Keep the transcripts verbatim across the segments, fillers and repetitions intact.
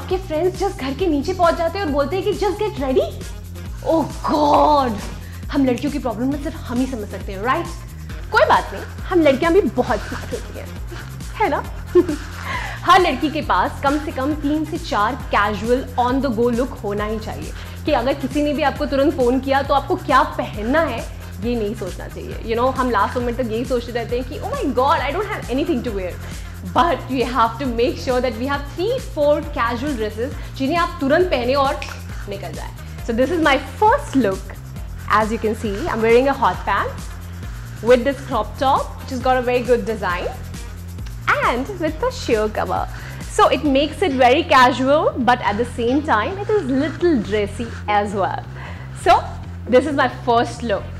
आपके friends just घर के नीचे पहुंच जाते हैं और बोलते हैं कि just get ready. Oh god, हम लड़कियों की प्रॉब्लम में सिर्फ हम ही समझ सकते हैं, राइट? कोई बात नहीं, हम लड़कियां भी बहुत स्मार्ट होती हैं, है ना? हर लड़की के पास कम से कम तीन से चार casual on the go look होना ही चाहिए कि अगर किसी ने भी आपको तुरंत फ़ोन किया तो आपको क्या पहनना है ये नहीं सोचना चाहिए। यू you नो know, हम लास्ट मोमेंट तक यही सोचते रहते हैं कि oh my god I don't have anything to wear, but you have to make sure that we have three four casual dresses जिन्हें आप तुरंत पहने और निकल जाए। So this is my first look. As you can see I am wearing a hot pant with this crop top which has got a very good design and with the sheer cover, so it makes it very casual but at the same time it is little dressy as well. So this is my first look.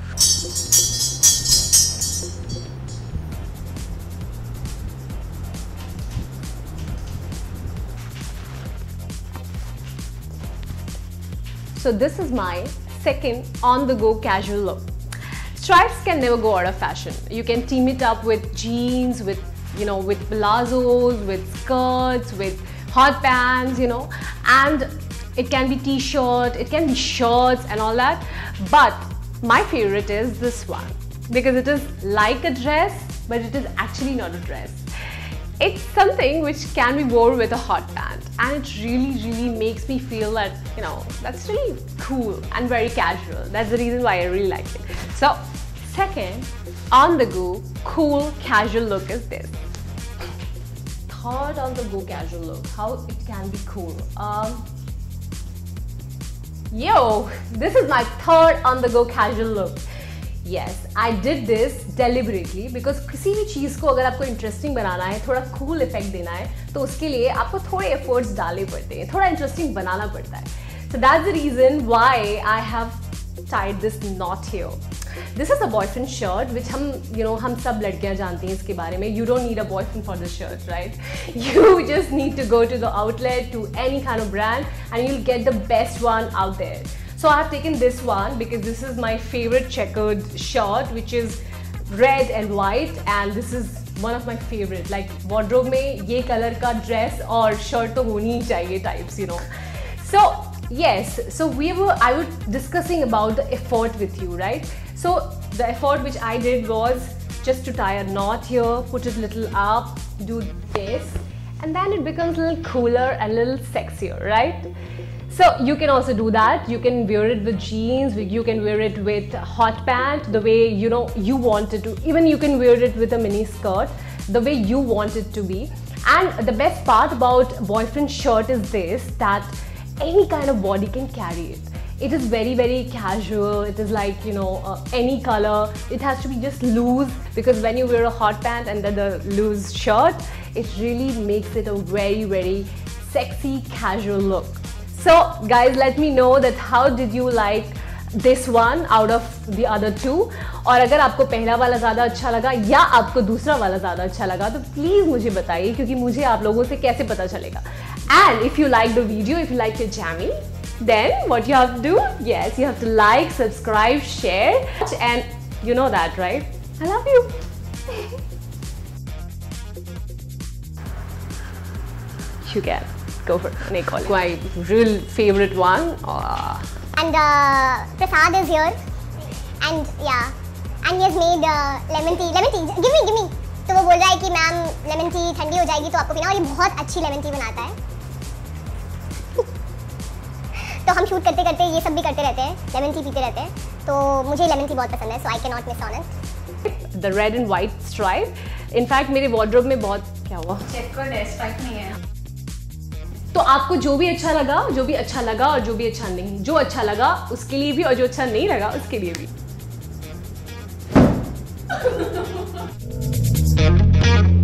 So this is my second on the go casual look. Stripes can never go out of fashion. You can team it up with jeans, with you know, with palazzos, with skirts, with hot pants, you know, and it can be t-shirt, it can be shirts and all that. But my favorite is this one because it is like a dress, but it is actually not a dress. It's something which can be worn with a hot pant, and it really, really makes me feel that, you know, that's really cool and very casual. That's the reason why I really like it. So, second on the go cool casual look is this. Third on the go casual look, how it can be cool. Um, yo, this is my third on the go casual look. Yes, I did this deliberately because किसी भी चीज़ को अगर आपको interesting बनाना है, थोड़ा cool effect देना है, तो उसके लिए आपको थोड़े एफर्ट्स डालने पड़ते हैं, थोड़ा इंटरेस्टिंग बनाना पड़ता है. So that's the reason why I have tied this knot here. This is a boyfriend shirt which हम you know हम सब लड़कियां जानती हैं इसके बारे में. You don't need a boyfriend for this shirt, right? You just need to go to the outlet, to any kind of brand, and you'll get the best one out there. So I have taken this one because this is my favorite checkered shirt, which is red and white, and this is one of my favorite. Like wardrobe में ये color का dress और shirt तो होनी ही चाहिए types, you know. So yes, so we were I was discussing about the effort with you, right? So the effort which I did was just to tie a knot here, put it a little up, do this, and then it becomes a little cooler and a little sexier, right? So you can also do that. You can wear it with jeans, you can wear it with hot pant, the way you know you want it to. Even you can wear it with a mini skirt, the way you want it to be. And the best part about boyfriend shirt is this, that any kind of body can carry it. It is very very casual. It is like, you know, uh, any color. It has to be just loose, because when you wear a hot pant and then the loose shirt, it really makes it a very very sexy casual look. So guys, let me know that how did you like this one out of the other two. और अगर आपको पहला वाला ज़्यादा अच्छा लगा या आपको दूसरा वाला ज़्यादा अच्छा लगा तो प्लीज़ मुझे बताइए, क्योंकि मुझे आप लोगों से कैसे पता चलेगा. And if you like the video, if you like your Jammy, then what you have to do, yes, you have to like, subscribe, share, and you know that, right? I love you. You can go for it. My real favorite one. Oh. And uh, Prasad is here, and yeah, and he has made uh, lemon tea. Lemon tea, give me, give me. तो वो बोल रहा है कि ma'am lemon tea ठंडी हो जाएगी तो आपको पीना, और ये बहुत अच्छी लेमन टी बनाता है. तो हम शूट करते करते ये सब भी करते रहते हैं, लेमन टी पीते रहते हैं, तो मुझे लेमन टी बहुत पसंद है, so I cannot miss on it. The red and white stripe. In fact मेरे wardrobe में बहुत क्या हुआ? चेकर्ड है, स्ट्राइप नहीं है. तो आपको जो भी अच्छा लगा, जो भी अच्छा लगा और जो भी अच्छा नहीं, जो अच्छा लगा उसके लिए भी और जो अच्छा नहीं लगा उसके लिए भी.